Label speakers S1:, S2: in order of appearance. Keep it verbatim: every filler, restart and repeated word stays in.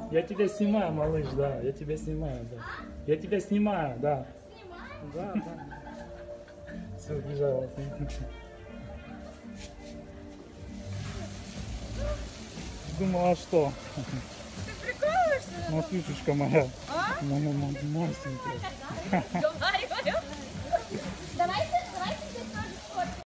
S1: Я тебя снимаю, малыш, да. Я тебя снимаю, да. Я тебя снимаю, да.
S2: Снимаешь?
S1: Да, да. Все, убежала. Думала, что?
S2: Ты прикалываешься?
S1: Матушечка моя.
S2: А?
S1: Моя масенькая.
S2: Говорю.